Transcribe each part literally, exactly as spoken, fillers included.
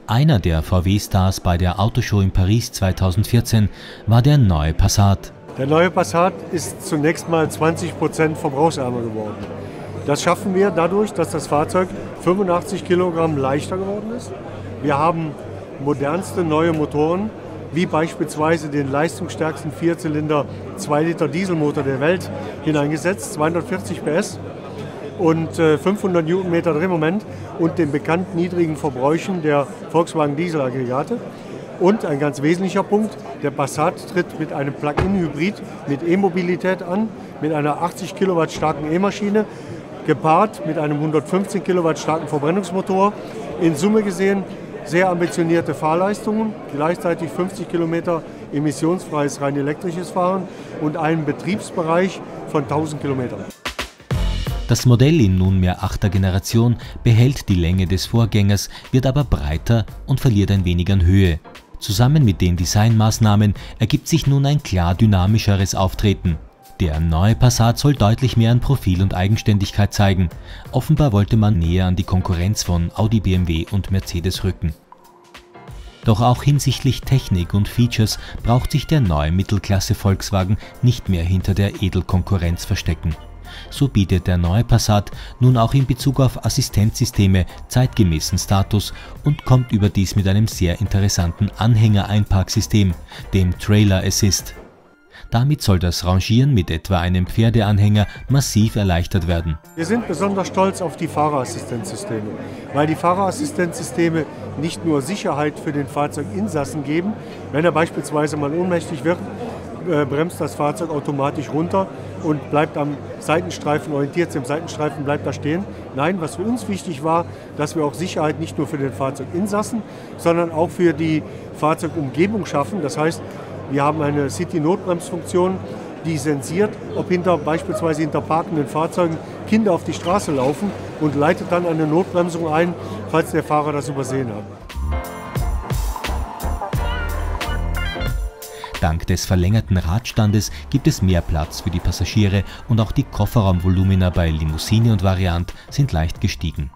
Einer der V W-Stars bei der Autoshow in Paris zweitausendvierzehn war der neue Passat. Der neue Passat ist zunächst mal zwanzig Prozent verbrauchsärmer geworden. Das schaffen wir dadurch, dass das Fahrzeug fünfundachtzig Kilogramm leichter geworden ist. Wir haben modernste neue Motoren, wie beispielsweise den leistungsstärksten Vierzylinder zwei Liter Dieselmotor der Welt hineingesetzt, zweihundertvierzig P S und fünfhundert Newtonmeter Drehmoment und den bekannten niedrigen Verbräuchen der Volkswagen Dieselaggregate. Und ein ganz wesentlicher Punkt, der Passat tritt mit einem Plug-in-Hybrid mit E-Mobilität an, mit einer achtzig Kilowatt starken E-Maschine, gepaart mit einem hundertfünfzehn Kilowatt starken Verbrennungsmotor. In Summe gesehen sehr ambitionierte Fahrleistungen, gleichzeitig fünfzig Kilometer emissionsfreies rein elektrisches Fahren und einen Betriebsbereich von tausend Kilometern. Das Modell in nunmehr achter Generation behält die Länge des Vorgängers, wird aber breiter und verliert ein wenig an Höhe. Zusammen mit den Designmaßnahmen ergibt sich nun ein klar dynamischeres Auftreten. Der neue Passat soll deutlich mehr an Profil und Eigenständigkeit zeigen. Offenbar wollte man näher an die Konkurrenz von Audi, B M W und Mercedes rücken. Doch auch hinsichtlich Technik und Features braucht sich der neue Mittelklasse Volkswagen nicht mehr hinter der Edelkonkurrenz verstecken. So bietet der neue Passat nun auch in Bezug auf Assistenzsysteme zeitgemäßen Status und kommt überdies mit einem sehr interessanten Anhänger-Einparksystem, dem Trailer Assist. Damit soll das Rangieren mit etwa einem Pferdeanhänger massiv erleichtert werden. Wir sind besonders stolz auf die Fahrerassistenzsysteme, weil die Fahrerassistenzsysteme nicht nur Sicherheit für den Fahrzeuginsassen geben, wenn er beispielsweise mal ohnmächtig wird, bremst das Fahrzeug automatisch runter und bleibt am Seitenstreifen, orientiert sich am Seitenstreifen, bleibt da stehen. Nein, was für uns wichtig war, dass wir auch Sicherheit nicht nur für den Fahrzeuginsassen, sondern auch für die Fahrzeugumgebung schaffen. Das heißt, wir haben eine City-Notbremsfunktion, die sensiert, ob hinter beispielsweise hinter parkenden Fahrzeugen Kinder auf die Straße laufen und leitet dann eine Notbremsung ein, falls der Fahrer das übersehen hat. Dank des verlängerten Radstandes gibt es mehr Platz für die Passagiere und auch die Kofferraumvolumina bei Limousine und Variant sind leicht gestiegen.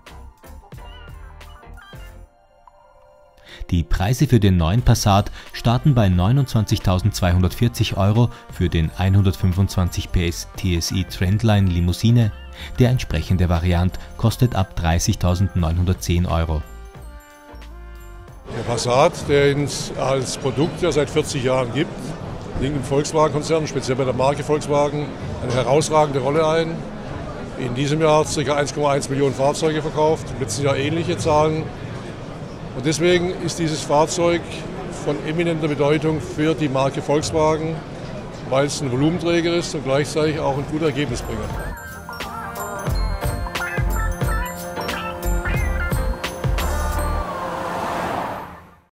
Die Preise für den neuen Passat starten bei neunundzwanzigtausendzweihundertvierzig Euro für den hundertfünfundzwanzig P S T S I Trendline Limousine. Der entsprechende Variant kostet ab dreißigtausendneunhundertzehn Euro. Der Passat, den es als Produkt ja seit vierzig Jahren gibt, liegt im Volkswagen-Konzern, speziell bei der Marke Volkswagen, eine herausragende Rolle ein. In diesem Jahr ca. eins Komma eins Millionen Fahrzeuge verkauft, im letzten Jahr ähnliche Zahlen. Und deswegen ist dieses Fahrzeug von eminenter Bedeutung für die Marke Volkswagen, weil es ein Volumenträger ist und gleichzeitig auch ein guter Ergebnisbringer.